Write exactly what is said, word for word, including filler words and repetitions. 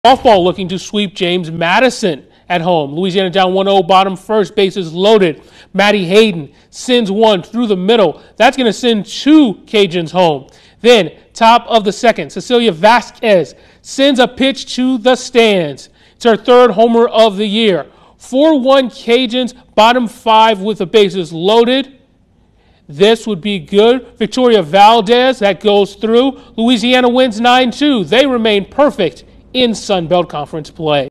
Softball looking to sweep James Madison at home. Louisiana down one oh, bottom first, bases loaded. Maddie Hayden sends one through the middle. That's going to send two Cajuns home. Then, top of the second, Cecilia Vasquez sends a pitch to the stands. It's her third homer of the year. four one Cajuns, bottom five with the bases loaded. This would be good. Victoria Valdez, that goes through. Louisiana wins nine two. They remain perfect in Sun Belt Conference play.